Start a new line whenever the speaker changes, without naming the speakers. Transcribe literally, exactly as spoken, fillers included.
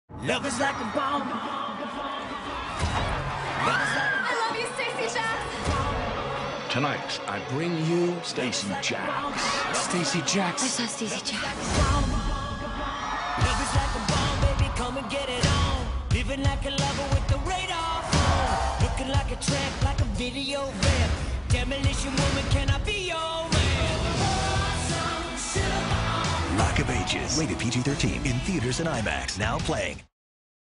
Love is like a bomb. Love is like a
I love you, Stacey Jacks.
Tonight, I bring you Stacey Jacks. Stacey Jacks.
I saw Stacey Jacks.
Love is like a bomb, baby, come and get it on. Living like a lover with the radar phone. Looking like a track, like a video rip. Demolition woman, can I be your man?
Rockofages, rated P G thirteen, in theaters and IMAX, now playing.